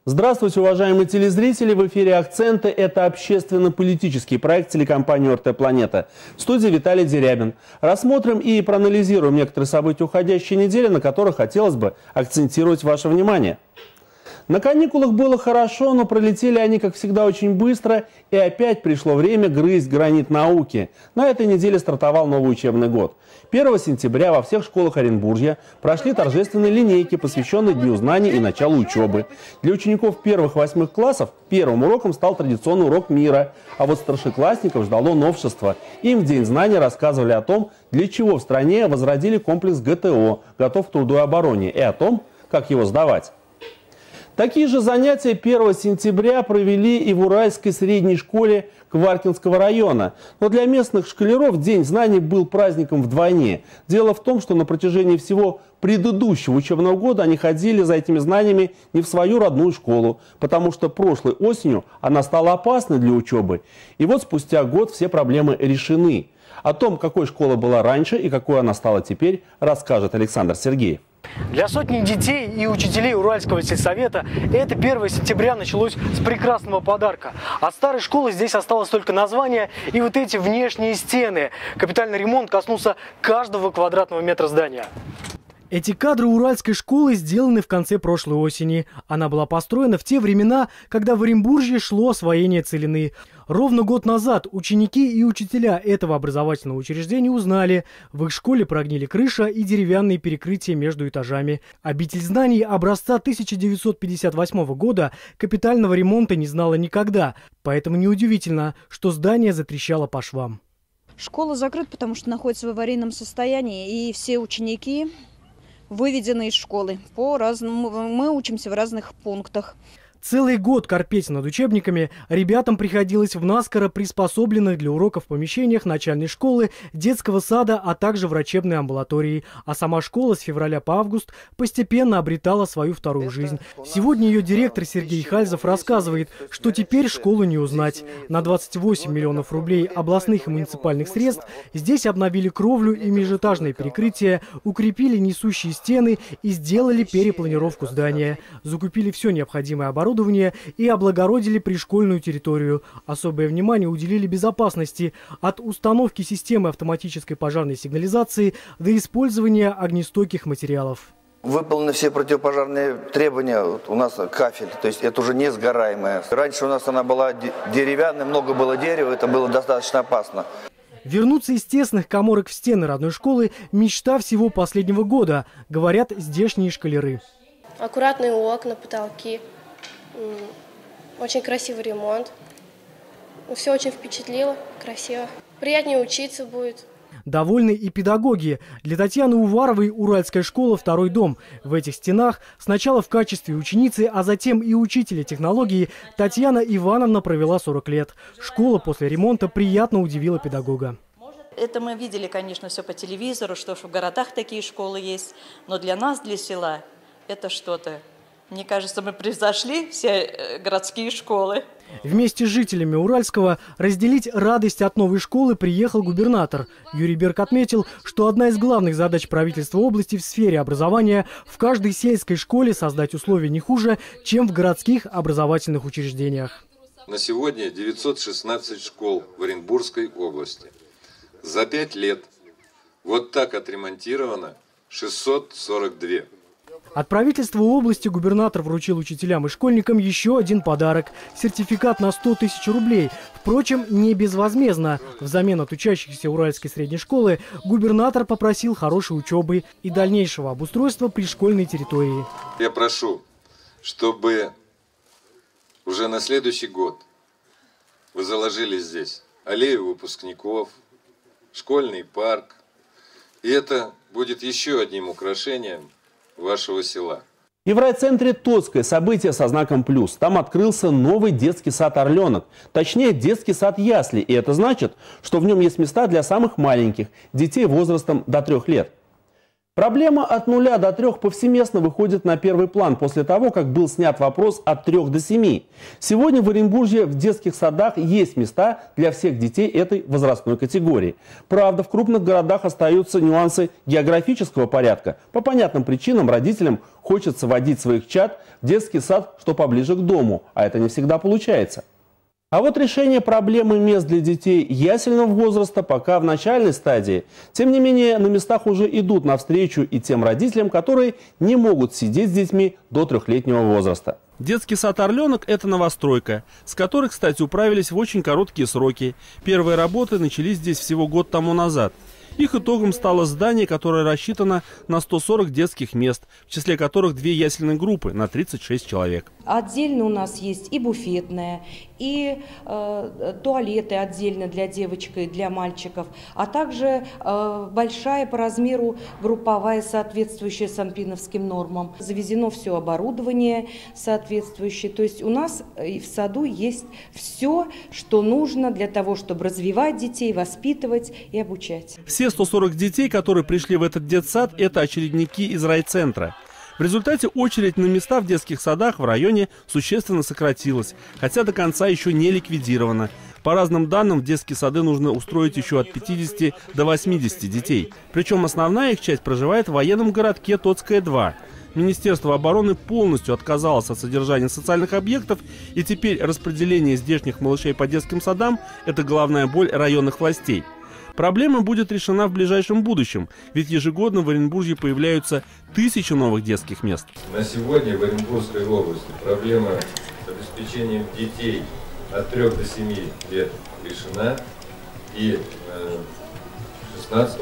Здравствуйте, уважаемые телезрители! В эфире «Акценты». Это общественно-политический проект телекомпании ОРТ «Планета». В студии Виталий Дерябин. Рассмотрим и проанализируем некоторые события уходящей недели, на которых хотелось бы акцентировать ваше внимание. На каникулах было хорошо, но пролетели они, как всегда, очень быстро, и опять пришло время грызть гранит науки. На этой неделе стартовал новый учебный год. 1 сентября во всех школах Оренбуржья прошли торжественные линейки, посвященные Дню знаний и началу учебы. Для учеников первых-8 классов первым уроком стал традиционный урок мира, а вот старшеклассников ждало новшество. Им в День знаний рассказывали о том, для чего в стране возродили комплекс ГТО «Готов к труду и обороне» и о том, как его сдавать. Такие же занятия 1 сентября провели и в Уральской средней школе Кваркинского района. Но для местных школяров День знаний был праздником вдвойне. Дело в том, что на протяжении всего предыдущего учебного года они ходили за этими знаниями не в свою родную школу, потому что прошлой осенью она стала опасной для учебы. И вот спустя год все проблемы решены. О том, какой школа была раньше и какой она стала теперь, расскажет Александр Сергеев. Для сотни детей и учителей Уральского сельсовета это 1 сентября началось с прекрасного подарка. От старой школы здесь осталось только название и вот эти внешние стены. Капитальный ремонт коснулся каждого квадратного метра здания. Эти кадры уральской школы сделаны в конце прошлой осени. Она была построена в те времена, когда в Оренбуржье шло освоение целины. Ровно год назад ученики и учителя этого образовательного учреждения узнали, в их школе прогнили крыша и деревянные перекрытия между этажами. Обитель знаний образца 1958 года капитального ремонта не знала никогда, поэтому неудивительно, что здание затрещало по швам. Школа закрыта, потому что находится в аварийном состоянии, и все ученики выведены из школы. Мы учимся в разных пунктах. Целый год корпеть над учебниками ребятам приходилось в наскоро приспособленных для уроков помещениях начальной школы, детского сада, а также врачебной амбулатории. А сама школа с февраля по август постепенно обретала свою вторую жизнь. Сегодня ее директор Сергей Хальзов рассказывает, что теперь школу не узнать. На 28 миллионов рублей областных и муниципальных средств здесь обновили кровлю и межэтажное перекрытие, укрепили несущие стены и сделали перепланировку здания. Закупили все необходимое оборудование и облагородили пришкольную территорию. Особое внимание уделили безопасности, от установки системы автоматической пожарной сигнализации до использования огнестойких материалов. Выполнены все противопожарные требования. У нас кафель, то есть это уже не сгораемая. Раньше у нас она была деревянная, много было дерева, это было достаточно опасно. Вернуться из тесных каморок в стены родной школы – мечта всего последнего года, говорят здешние школяры. Аккуратные окна, потолки. Очень красивый ремонт. Все очень впечатлило, красиво. Приятнее учиться будет. Довольны и педагоги. Для Татьяны Уваровой Уральская школа – второй дом. В этих стенах сначала в качестве ученицы, а затем и учителя технологии Татьяна Ивановна провела 40 лет. Школа после ремонта приятно удивила педагога. Это мы видели, конечно, все по телевизору, что в городах такие школы есть. Но для нас, для села, это что-то. Мне кажется, мы превзошли все городские школы. Вместе с жителями Уральского разделить радость от новой школы приехал губернатор. Юрий Берг отметил, что одна из главных задач правительства области в сфере образования – в каждой сельской школе создать условия не хуже, чем в городских образовательных учреждениях. На сегодня 916 школ в Оренбургской области. За 5 лет вот так отремонтировано 642. От правительства области губернатор вручил учителям и школьникам еще один подарок – сертификат на 100 тысяч рублей. Впрочем, не безвозмездно. Взамен от учащихся Уральской средней школы губернатор попросил хорошей учебы и дальнейшего обустройства пришкольной территории. Я прошу, чтобы уже на следующий год вы заложили здесь аллею выпускников, школьный парк. И это будет еще одним украшением вашего села. И в райцентре Тотской событие со знаком плюс. Там открылся новый детский сад «Орленок». Точнее, детский сад ясли. И это значит, что в нем есть места для самых маленьких, детей возрастом до 3 лет. Проблема от 0 до 3 повсеместно выходит на первый план после того, как был снят вопрос от 3 до 7. Сегодня в Оренбурге в детских садах есть места для всех детей этой возрастной категории. Правда, в крупных городах остаются нюансы географического порядка. По понятным причинам родителям хочется водить своих чад в детский сад, что поближе к дому, а это не всегда получается. А вот решение проблемы мест для детей ясельного возраста пока в начальной стадии. Тем не менее, на местах уже идут навстречу и тем родителям, которые не могут сидеть с детьми до 3-летнего возраста. Детский сад «Орленок» – это новостройка, с которой, кстати, управились в очень короткие сроки. Первые работы начались здесь всего год тому назад. Их итогом стало здание, которое рассчитано на 140 детских мест, в числе которых 2 ясельные группы на 36 человек. Отдельно у нас есть и буфетная, и туалеты отдельно для девочек и для мальчиков, а также большая по размеру групповая, соответствующая санпиновским нормам. Завезено все оборудование соответствующее. То есть у нас в саду есть все, что нужно для того, чтобы развивать детей, воспитывать и обучать. Все 140 детей, которые пришли в этот детсад, это очередники из райцентра. В результате очередь на места в детских садах в районе существенно сократилась, хотя до конца еще не ликвидирована. По разным данным, в детские сады нужно устроить еще от 50 до 80 детей. Причем основная их часть проживает в военном городке Тотская-2. Министерство обороны полностью отказалось от содержания социальных объектов, и теперь распределение здешних малышей по детским садам – это главная боль районных властей. Проблема будет решена в ближайшем будущем, ведь ежегодно в Оренбурге появляются 1000 новых детских мест. На сегодня в Оренбургской области проблема с обеспечением детей от 3 до 7 лет решена. И в 2016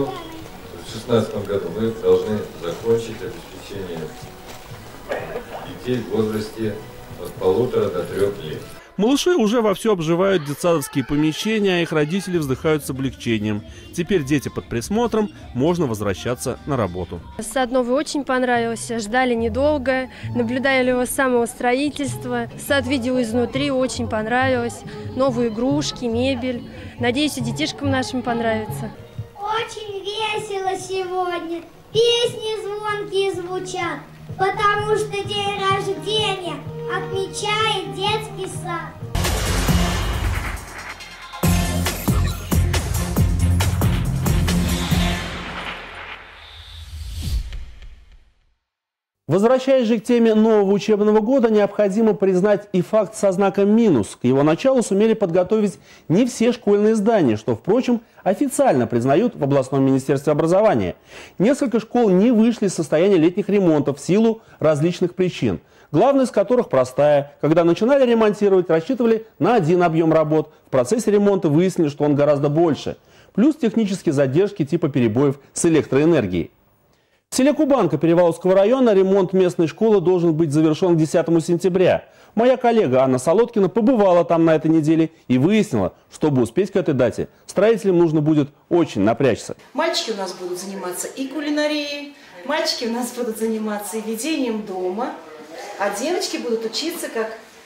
году мы должны закончить обеспечение детей в возрасте от 1,5 до 3 лет. Малыши уже вовсю обживают детсадовские помещения, а их родители вздыхают с облегчением. Теперь дети под присмотром, можно возвращаться на работу. Сад новый очень понравился, ждали недолго, наблюдали его с самого строительства. Сад видел изнутри, очень понравилось. Новые игрушки, мебель. Надеюсь, и детишкам нашим понравится. Очень весело сегодня. Песни звонкие звучат, потому что день рождения отмечает детский сад. Возвращаясь же к теме нового учебного года, необходимо признать и факт со знаком минус. К его началу сумели подготовить не все школьные здания, что, впрочем, официально признают в областном министерстве образования. Несколько школ не вышли из состояния летних ремонтов в силу различных причин. Главная из которых простая. Когда начинали ремонтировать, рассчитывали на один объем работ. В процессе ремонта выяснили, что он гораздо больше. Плюс технические задержки типа перебоев с электроэнергией. В селе Кубанка Переваловского района ремонт местной школы должен быть завершен к 10 сентября. Моя коллега Анна Солодкина побывала там на этой неделе и выяснила, чтобы успеть к этой дате, строителям нужно будет очень напрячься. Мальчики у нас будут заниматься и кулинарией, мальчики у нас будут заниматься и ведением дома, а девочки будут учиться, как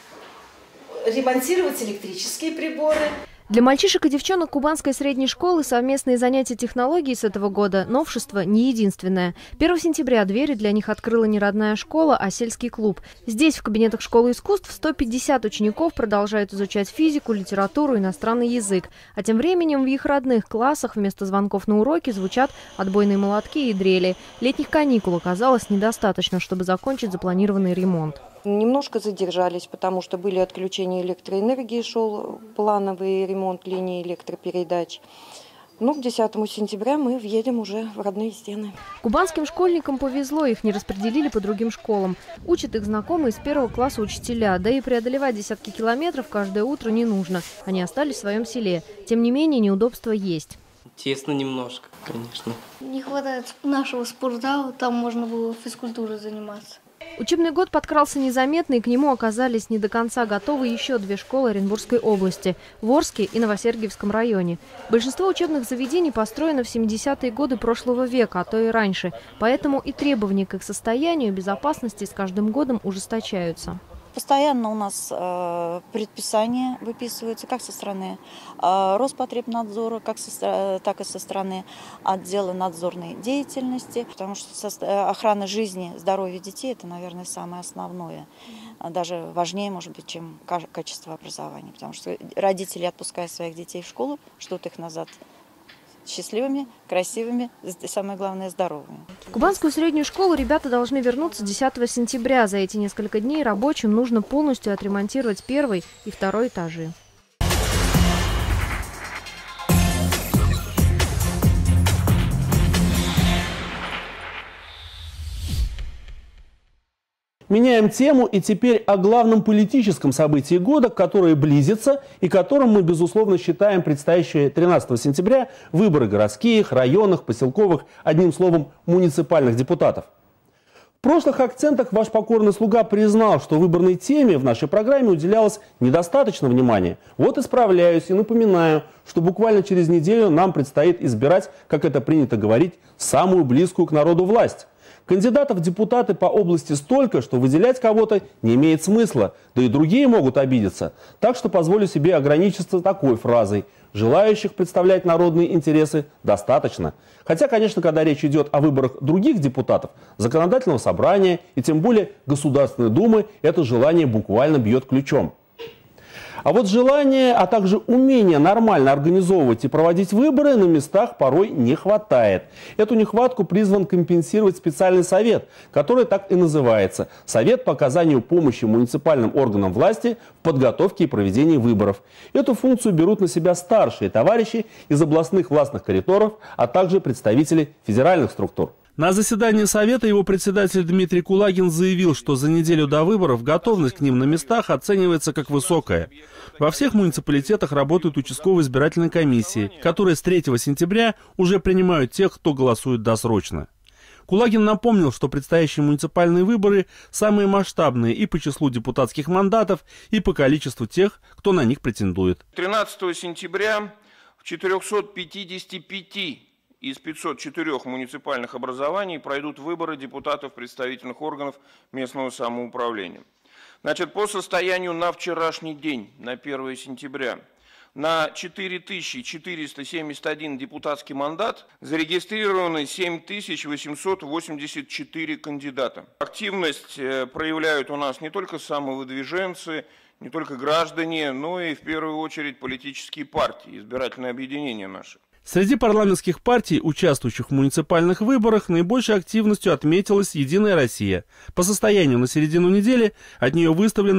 ремонтировать электрические приборы. Для мальчишек и девчонок Кубанской средней школы совместные занятия технологий с этого года новшество не единственное. 1 сентября двери для них открыла не родная школа, а сельский клуб. Здесь, в кабинетах школы искусств, 150 учеников продолжают изучать физику, литературу, иностранный язык. А тем временем в их родных классах вместо звонков на уроки звучат отбойные молотки и дрели. Летних каникул оказалось недостаточно, чтобы закончить запланированный ремонт. Немножко задержались, потому что были отключения электроэнергии, шел плановый ремонт линии электропередач. Но к 10 сентября мы въедем уже в родные стены. Кубанским школьникам повезло, их не распределили по другим школам. Учат их знакомые с 1 класса учителя, да и преодолевать десятки километров каждое утро не нужно. Они остались в своем селе. Тем не менее, неудобства есть. Тесно немножко, конечно. Не хватает нашего спортзала, там можно было физкультурой заниматься. Учебный год подкрался незаметно, и к нему оказались не до конца готовы еще 2 школы Оренбургской области – в Орске и Новосергиевском районе. Большинство учебных заведений построено в 70-е годы прошлого века, а то и раньше. Поэтому и требования к их состоянию и безопасности с каждым годом ужесточаются. Постоянно у нас предписания выписываются как со стороны Роспотребнадзора, так и со стороны отдела надзорной деятельности, потому что охрана жизни, здоровья детей – это, наверное, самое основное. Даже важнее, может быть, чем качество образования, потому что родители, отпуская своих детей в школу, ждут их назад счастливыми, красивыми и, самое главное, здоровыми. В кубанскую среднюю школу ребята должны вернуться 10 сентября. За эти несколько дней рабочим нужно полностью отремонтировать 1 и 2 этажи. Меняем тему и теперь о главном политическом событии года, которое близится и которым мы, безусловно, считаем предстоящие 13 сентября выборы городских, районных, поселковых, одним словом, муниципальных депутатов. В прошлых акцентах ваш покорный слуга признал, что выборной теме в нашей программе уделялось недостаточно внимания. Вот исправляюсь и напоминаю, что буквально через неделю нам предстоит избирать, как это принято говорить, самую близкую к народу власть. Кандидатов в депутаты по области столько, что выделять кого-то не имеет смысла, да и другие могут обидеться. Так что позволю себе ограничиться такой фразой: желающих представлять народные интересы достаточно. Хотя, конечно, когда речь идет о выборах других депутатов, законодательного собрания и тем более Государственной Думы, это желание буквально бьет ключом. А вот желания, а также умения нормально организовывать и проводить выборы на местах порой не хватает. Эту нехватку призван компенсировать специальный совет, который так и называется – Совет по оказанию помощи муниципальным органам власти в подготовке и проведении выборов. Эту функцию берут на себя старшие товарищи из областных властных коридоров, а также представители федеральных структур. На заседании Совета его председатель Дмитрий Кулагин заявил, что за неделю до выборов готовность к ним на местах оценивается как высокая. Во всех муниципалитетах работают участковые избирательные комиссии, которые с 3 сентября уже принимают тех, кто голосует досрочно. Кулагин напомнил, что предстоящие муниципальные выборы самые масштабные и по числу депутатских мандатов, и по количеству тех, кто на них претендует. 13 сентября в 455 из 504 муниципальных образований пройдут выборы депутатов представительных органов местного самоуправления. Значит, по состоянию на вчерашний день, на 1 сентября, на 4471 депутатский мандат зарегистрированы 7884 кандидата. Активность проявляют у нас не только самовыдвиженцы, не только граждане, но и в первую очередь политические партии, избирательные объединения наши. Среди парламентских партий, участвующих в муниципальных выборах, наибольшей активностью отметилась «Единая Россия». По состоянию на середину недели от нее выставлено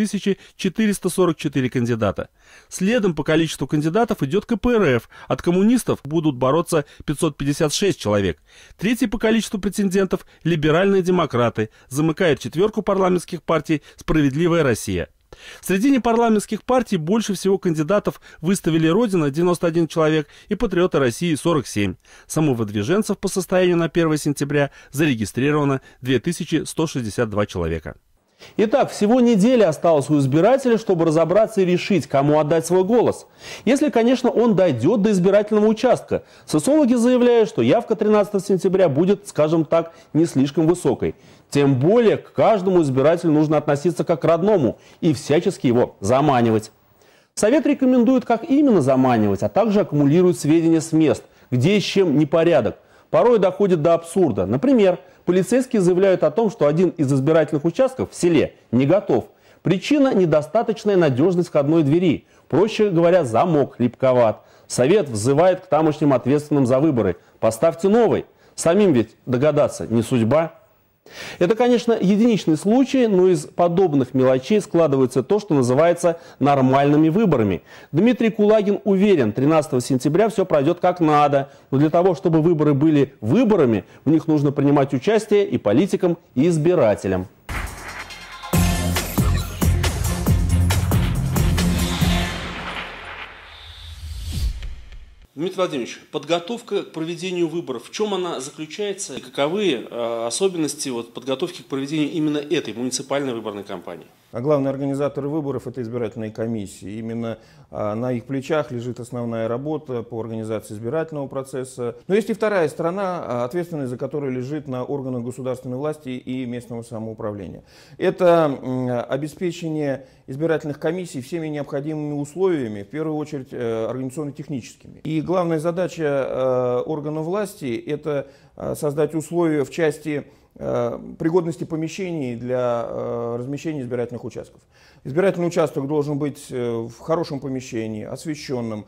4444 кандидата. Следом по количеству кандидатов идет КПРФ. От коммунистов будут бороться 556 человек. Третий по количеству претендентов – либеральные демократы. Замыкает четверку парламентских партий «Справедливая Россия». Среди непарламентских партий больше всего кандидатов выставили «Родина» 91 человек и «Патриоты России» 47. Самовыдвиженцев по состоянию на 1 сентября зарегистрировано 2162 человека. Итак, всего неделя осталось у избирателя, чтобы разобраться и решить, кому отдать свой голос. Если, конечно, он дойдет до избирательного участка. Социологи заявляют, что явка 13 сентября будет, скажем так, не слишком высокой. Тем более к каждому избирателю нужно относиться как к родному и всячески его заманивать. Совет рекомендует, как именно заманивать, а также аккумулирует сведения с мест, где и с чем непорядок. Порой доходит до абсурда. Например, полицейские заявляют о том, что один из избирательных участков в селе не готов. Причина – недостаточная надежность входной двери. Проще говоря, замок липковат. Совет взывает к тамошним ответственным за выборы: поставьте новый. Самим ведь догадаться не судьба. Это, конечно, единичный случай, но из подобных мелочей складывается то, что называется нормальными выборами. Дмитрий Кулагин уверен, 13 сентября все пройдет как надо. Но для того, чтобы выборы были выборами, в них нужно принимать участие и политикам, и избирателям. Дмитрий Владимирович, подготовка к проведению выборов, в чем она заключается и каковы особенности подготовки к проведению именно этой муниципальной выборной кампании? Главные организаторы выборов – это избирательные комиссии. Именно на их плечах лежит основная работа по организации избирательного процесса. Но есть и вторая сторона, ответственность за которую лежит на органах государственной власти и местного самоуправления. Это обеспечение избирательных комиссий всеми необходимыми условиями, в первую очередь организационно-техническими. И главная задача органов власти – это создать условия в части пригодности помещений для размещения избирательных участков. Избирательный участок должен быть в хорошем помещении, освещенном,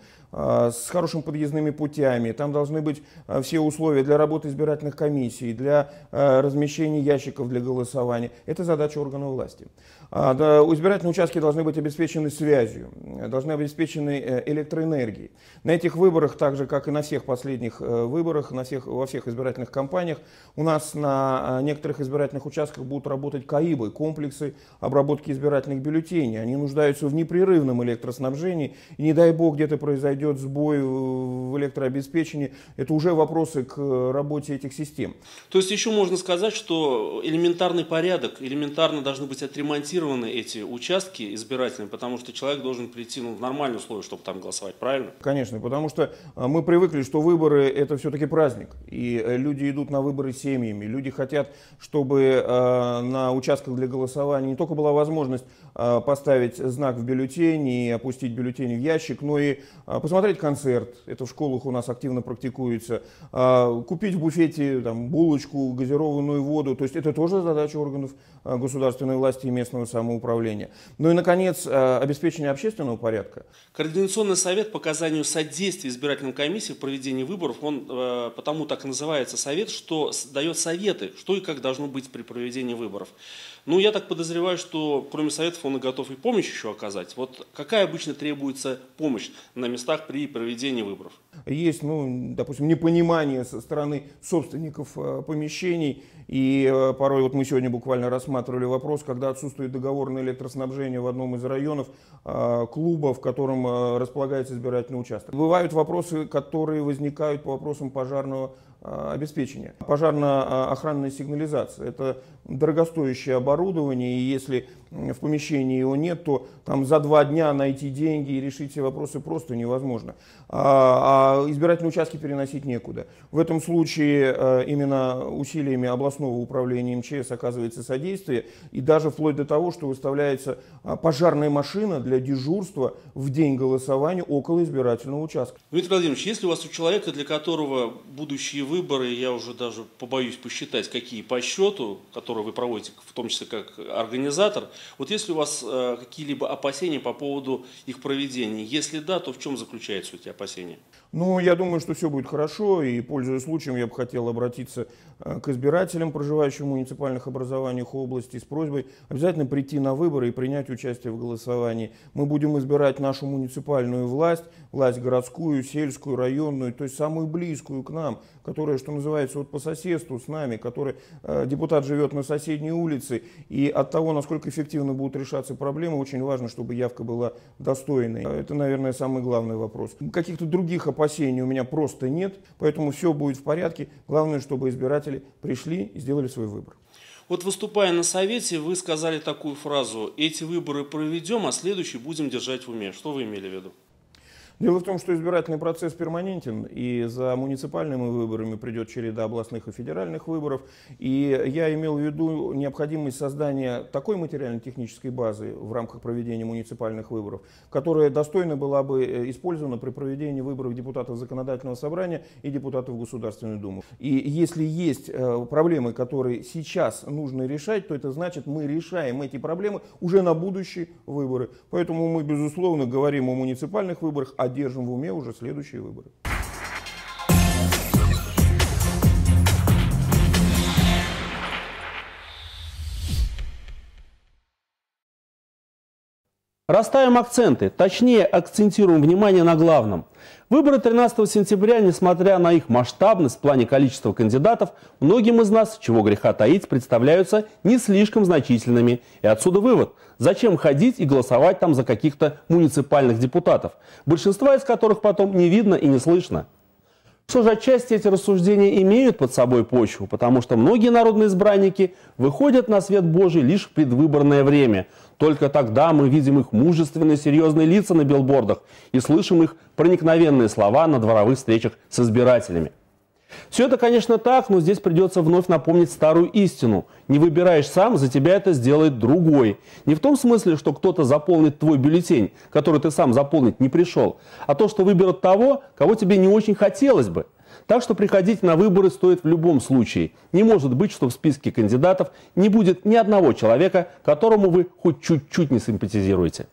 с хорошими подъездными путями. Там должны быть все условия для работы избирательных комиссий, для размещения ящиков для голосования. Это задача органов власти. Избирательные участки должны быть обеспечены связью, должны быть обеспечены электроэнергией. На этих выборах, так же как и на всех последних выборах, во всех избирательных кампаниях, у нас на некоторых избирательных участках будут работать КАИБы, комплексы обработки избирательных бюллетеней. Они нуждаются в непрерывном электроснабжении, и не дай бог где-то произойдет сбой в электрообеспечении, это уже вопросы к работе этих систем. То есть еще можно сказать, что элементарный порядок, элементарно должны быть отремонтированы эти участки избирательные, потому что человек должен прийти в нормальные условия, чтобы там голосовать, правильно? Конечно, потому что мы привыкли, что выборы – это все-таки праздник, и люди идут на выборы семьями, люди хотят, чтобы на участках для голосования не только была возможность поставить знак в бюллетене и опустить бюллетень в ящик, но и посмотреть концерт, это в школах у нас активно практикуется, купить в буфете булочку, газированную воду, то есть это тоже задача органов государственной власти и местного самоуправления. Ну и, наконец, обеспечение общественного порядка. Координационный совет по оказанию содействия избирательным комиссиям в проведении выборов, он потому так и называется совет, что дает советы, что и как должно быть при проведении выборов. Ну, я так подозреваю, что кроме советов он и готов и помощь еще оказать. Вот какая обычно требуется помощь на местах при проведении выборов? Есть, допустим, непонимание со стороны собственников помещений. И порой, вот мы сегодня буквально рассматривали вопрос, когда отсутствует договор на электроснабжение в одном из районов клуба, в котором располагается избирательный участок. Бывают вопросы, которые возникают по вопросам пожарного обеспечения. Пожарно-охранная сигнализация – это дорогостоящее оборудование, и если в помещении его нет, то там за 2 дня найти деньги и решить все вопросы просто невозможно. А избирательные участки переносить некуда. В этом случае именно усилиями областного управления МЧС оказывается содействие, и даже вплоть до того, что выставляется пожарная машина для дежурства в день голосования около избирательного участка. Дмитрий Владимирович, если у вас у человека, для которого будущие выборы, я уже даже побоюсь посчитать, какие по счету, которые вы проводите, в том числе как организатор, вот если у вас какие-либо опасения по поводу их проведения, если да, то в чем заключаются эти опасения? Ну, я думаю, что все будет хорошо, и, пользуясь случаем, я бы хотел обратиться к избирателям, проживающим в муниципальных образованиях области, с просьбой обязательно прийти на выборы и принять участие в голосовании. Мы будем избирать нашу муниципальную власть, власть городскую, сельскую, районную, то есть самую близкую к нам, которая, что называется, вот по соседству с нами, который депутат живет на соседней улице, и от того, насколько эффективно будут решаться проблемы, очень важно, чтобы явка была достойной. Это, наверное, самый главный вопрос. Каких-то других опасений у меня просто нет, поэтому все будет в порядке. Главное, чтобы избиратели пришли и сделали свой выбор. Вот выступая на совете, вы сказали такую фразу: эти выборы проведем, а следующий будем держать в уме. Что вы имели в виду? Дело в том, что избирательный процесс перманентен, и за муниципальными выборами придет череда областных и федеральных выборов. И я имел в виду необходимость создания такой материально-технической базы в рамках проведения муниципальных выборов, которая достойно была бы использована при проведении выборов депутатов Законодательного собрания и депутатов Государственной Думы. И если есть проблемы, которые сейчас нужно решать, то это значит, мы решаем эти проблемы уже на будущие выборы. Поэтому мы, безусловно, говорим о муниципальных выборах, а держим в уме уже следующие выборы. Расставим акценты, точнее акцентируем внимание на главном. Выборы 13 сентября, несмотря на их масштабность в плане количества кандидатов, многим из нас, чего греха таить, представляются не слишком значительными. И отсюда вывод: зачем ходить и голосовать там за каких-то муниципальных депутатов, большинства из которых потом не видно и не слышно. Что же, отчасти эти рассуждения имеют под собой почву, потому что многие народные избранники выходят на свет Божий лишь в предвыборное время. Только тогда мы видим их мужественные, серьезные лица на билбордах и слышим их проникновенные слова на дворовых встречах с избирателями. Все это, конечно, так, но здесь придется вновь напомнить старую истину. Не выбираешь сам, за тебя это сделает другой. Не в том смысле, что кто-то заполнит твой бюллетень, который ты сам заполнить не пришел, а то, что выберут того, кого тебе не очень хотелось бы. Так что приходить на выборы стоит в любом случае. Не может быть, что в списке кандидатов не будет ни одного человека, которому вы хоть чуть-чуть не симпатизируете.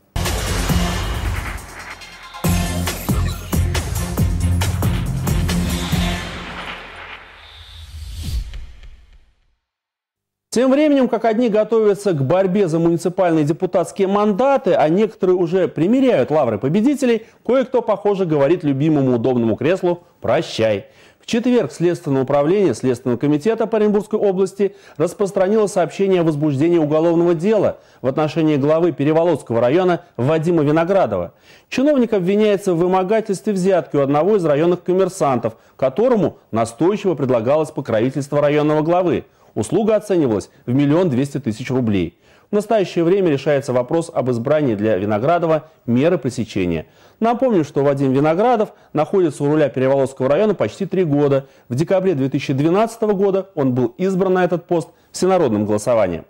Тем временем, как одни готовятся к борьбе за муниципальные депутатские мандаты, а некоторые уже примеряют лавры победителей, кое-кто, похоже, говорит любимому удобному креслу «прощай». В четверг Следственное управление Следственного комитета по Оренбургской области распространило сообщение о возбуждении уголовного дела в отношении главы Переволодского района Вадима Виноградова. Чиновник обвиняется в вымогательстве взятки у одного из районных коммерсантов, которому настойчиво предлагалось покровительство районного главы. Услуга оценивалась в 1 200 000 рублей. В настоящее время решается вопрос об избрании для Виноградова меры пресечения. Напомню, что Вадим Виноградов находится у руля Переволодского района почти 3 года. В декабре 2012 года он был избран на этот пост всенародным голосованием.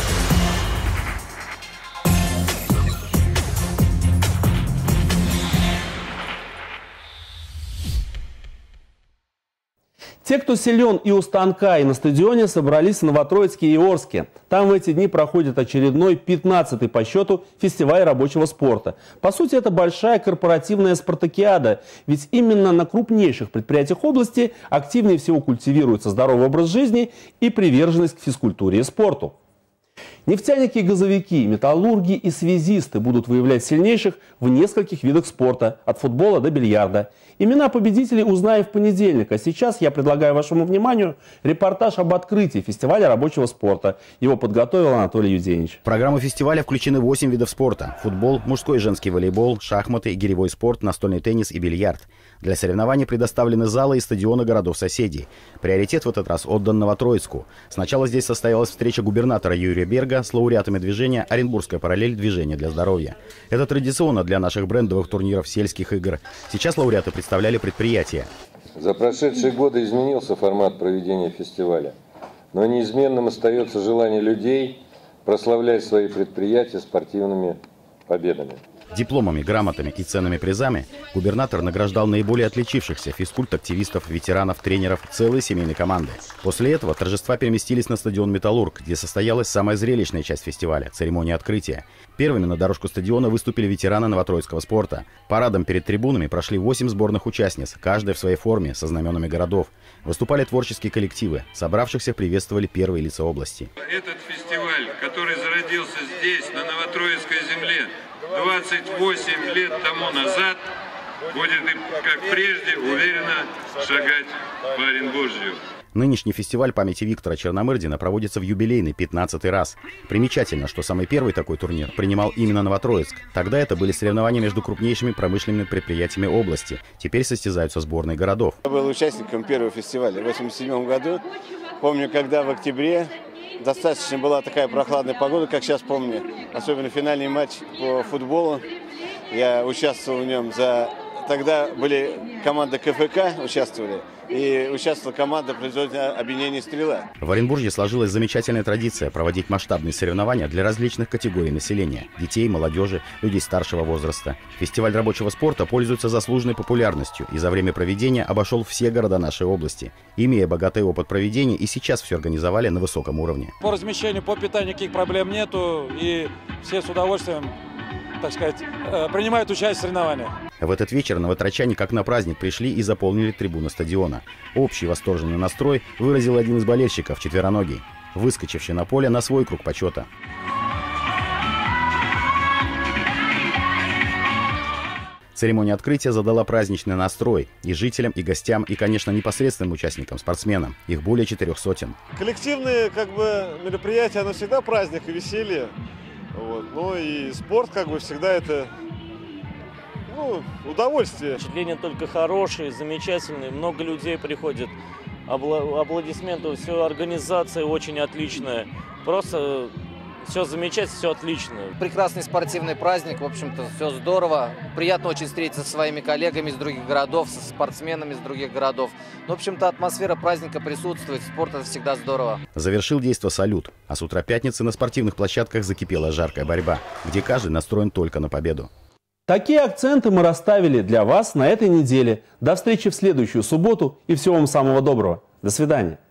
Те, кто силен и у станка, и на стадионе, собрались в Новотроицке и Орске. Там в эти дни проходит очередной 15-й по счету фестиваль рабочего спорта. По сути, это большая корпоративная спартакиада, ведь именно на крупнейших предприятиях области активнее всего культивируется здоровый образ жизни и приверженность к физкультуре и спорту. Нефтяники и газовики, металлурги и связисты будут выявлять сильнейших в нескольких видах спорта, от футбола до бильярда. Имена победителей узнаем в понедельник, а сейчас я предлагаю вашему вниманию репортаж об открытии фестиваля рабочего спорта. Его подготовил Анатолий Юденич. В программу фестиваля включены 8 видов спорта: футбол, мужской и женский волейбол, шахматы, гиревой спорт, настольный теннис и бильярд. Для соревнований предоставлены залы и стадионы городов-соседей. Приоритет в этот раз отдан Новотроицку. Сначала здесь состоялась встреча губернатора Юрия Берга с лауреатами движения «Оренбургская параллель. Движение для здоровья». Это традиционно для наших брендовых турниров сельских игр. Сейчас лауреаты представляли предприятия. За прошедшие годы изменился формат проведения фестиваля, но неизменным остается желание людей прославлять свои предприятия спортивными победами. Дипломами, грамотами и ценными призами губернатор награждал наиболее отличившихся физкульт-активистов, ветеранов, тренеров, целой семейной команды. После этого торжества переместились на стадион «Металлург», где состоялась самая зрелищная часть фестиваля – церемония открытия. Первыми на дорожку стадиона выступили ветераны новотроицкого спорта. Парадом перед трибунами прошли 8 сборных участниц, каждая в своей форме, со знаменами городов. Выступали творческие коллективы. Собравшихся приветствовали первые лица области. Этот фестиваль, который зародился здесь, на новотроицкой земле, 28 лет тому назад, будет, как прежде, уверенно шагать по Оренбуржью. Нынешний фестиваль памяти Виктора Черномырдина проводится в юбилейный 15-й раз. Примечательно, что самый первый такой турнир принимал именно Новотроицк. Тогда это были соревнования между крупнейшими промышленными предприятиями области. Теперь состязаются сборные городов. Я был участником первого фестиваля в 1987 году. Помню, когда в октябре достаточно была такая прохладная погода, как сейчас помню. Особенно финальный матч по футболу. Я участвовал в нем за... Тогда были команды КФК участвовали. И участвовала команда производственного объединения «Стрела». В Оренбурге сложилась замечательная традиция проводить масштабные соревнования для различных категорий населения – детей, молодежи, людей старшего возраста. Фестиваль рабочего спорта пользуется заслуженной популярностью и за время проведения обошел все города нашей области. Имея богатый опыт проведения, и сейчас все организовали на высоком уровне. По размещению, по питанию никаких проблем нету, и все с удовольствием, так сказать, принимают участие в соревнованиях. В этот вечер новотрочане как на праздник пришли и заполнили трибуны стадиона. Общий восторженный настрой выразил один из болельщиков, четвероногий, выскочивший на поле на свой круг почета. Церемония открытия задала праздничный настрой и жителям, и гостям, и, конечно, непосредственным участникам, спортсменам. Их более 400. Коллективные мероприятия, оно всегда праздник и веселье. Вот. Ну и спорт всегда это удовольствие. Впечатления только хорошие, замечательные. Много людей приходит. Аплодисменты, все, организация очень отличная. Просто Все замечательно, все отлично. Прекрасный спортивный праздник, в общем-то, все здорово. Приятно очень встретиться со своими коллегами из других городов, со спортсменами из других городов. В общем-то, атмосфера праздника присутствует, спорт – это всегда здорово. Завершил действо салют, а с утра пятницы на спортивных площадках закипела жаркая борьба, где каждый настроен только на победу. Такие акценты мы расставили для вас на этой неделе. До встречи в следующую субботу и всего вам самого доброго. До свидания.